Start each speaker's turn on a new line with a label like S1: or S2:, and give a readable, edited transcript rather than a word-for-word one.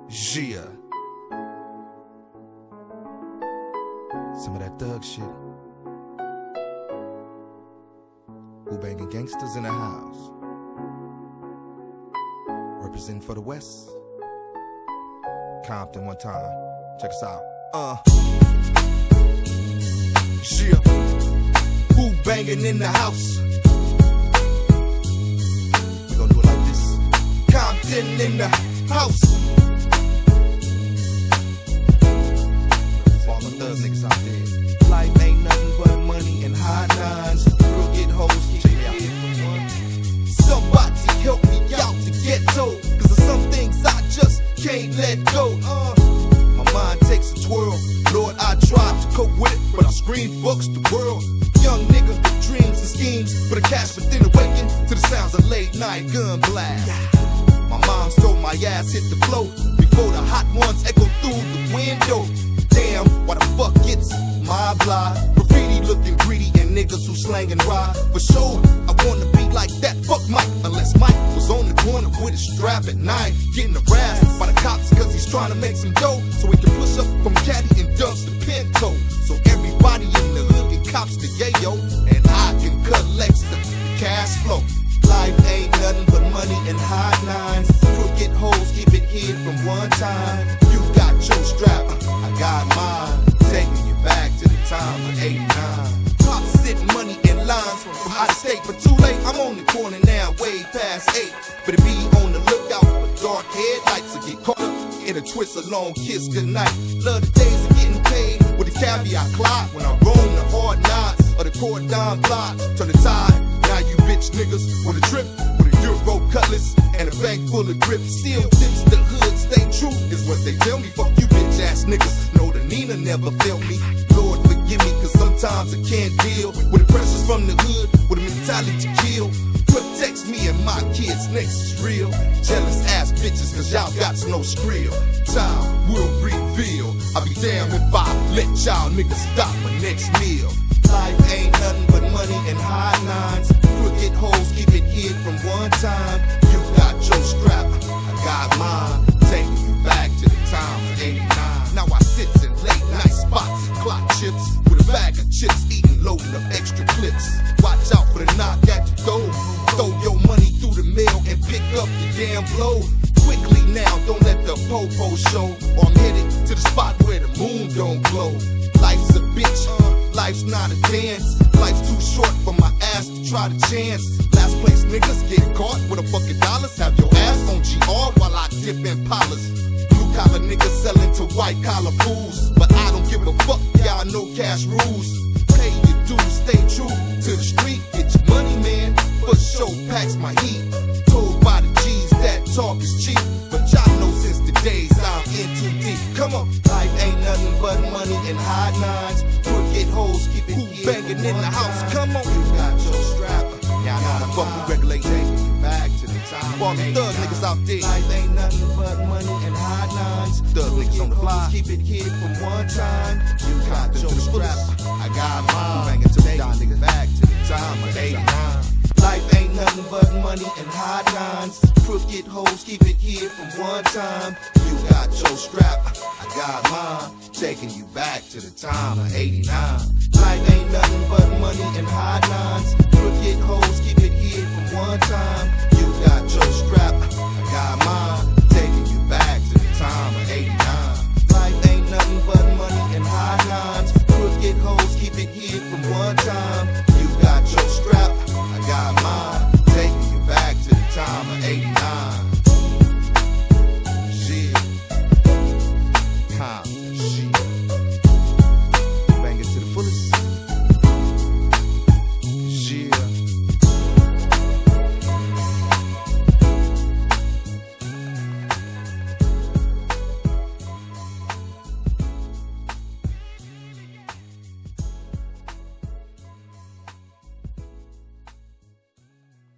S1: Gia. Some of that thug shit. Who banging gangsters in the house. Representing for the West. Compton one time. Check us out. Gia. Who banging in the house? We gon' do it like this. Compton in the house. All my thug niggas out there. Life ain't nothing but money and high nines. Crooked hoes keep me out. Somebody help me out to get told, cause there's some things I just can't let go. My mind takes a twirl. Lord, I tried to cope with it, but I scream fucks the world. Young niggas with dreams and schemes for the cash, but then awaken to the sounds of late night gun blast. My mom told my ass hit the floor before the hot ones echo through the window. Damn, why the fuck it's my block? Graffiti looking greedy and niggas who slang and ride. For sure, I wanna be like that. Fuck Mike, unless Mike was on the corner with a strap at night, getting harassed by the cops cause he's trying to make some dough, so he can push up from caddy and dumps the Pinto. So everybody in the hood get cops the yayo, and I can collect the cash flow. Life ain't nothing but money and high nines. Crooked hoes keep it hid from one time. You got your strap, I got mine. Taking you back to the time of 89. Cops sitting money in lines from out of state, but too late. I'm on the corner now, way past 8. But it be on the lookout for dark headlights or get caught up in a twist, a long kiss goodnight. Love the days of getting paid with a caveat clock when I roll the hard knots or the cordon block. Turn the tide. Now you bitch niggas with a trip, with a Euro cutlass and a bag full of grip. Still tips the hood, stay true is what they tell me. Fuck you bitch ass niggas, know the Nina never felt me. Lord forgive me, cause sometimes I can't deal with the pressures from the hood, with a mentality to kill. Protects me and my kids, next is real. Jealous ass bitches, cause y'all got no skrill. Time will reveal. I'll be damned if I let y'all niggas stop my next meal. Life ain't nothing but money and high nines. Crooked hoes keep it hid from one time. You got your strap, I got mine. Taking you back to the time of 89. Now I sit in late night spots and clock chips, with a bag of chips, eating, loading up extra clips. Watch out for the knock at the door. Throw your money through the mail and pick up your damn blow. Quickly now, don't let the po-po show, or I'm headed to the spot where the moon don't glow. Life's a bitch, life's not a dance. Life's too short for my ass to try the chance. Last place niggas get caught with a fucking dollars. Have your ass on GR while I dip in Palas. Blue collar niggas selling to white collar fools, but I don't give a fuck, y'all know cash rules. Pay your dues, stay true to the street. Get your money, man, for sure packs my heat. Told by the G's that talk is cheap, but y'all know since the days I'm in too deep. Come on, life ain't nothing but money and high nines. Crooked hoes keep it here. Banging in the house, come on. You got your strap, y'all know the fuck we regulate. Taking you back to the time. All the thug niggas out there. Life ain't nothing but money and high nines. Thug niggas on the fly. Keep it hid from one time. You got your strap, I got mine. Banging to the die niggas back to the time of 89. Life ain't nothing but money and high nines. Crooked hoes keep it hid from one time. You got your strap, I got mine. Taking you back to the time of 89. Life ain't nothing but money and high nines. Crooked hoes keep it hid from one time. You got your strap, I got mine. Taking you back to the time of 89. Life ain't nothing but money and high nines. Crooked hoes keep it hid from one time. You got your strap, I got mine. Taking you back to the time of 89. Shit. Shit.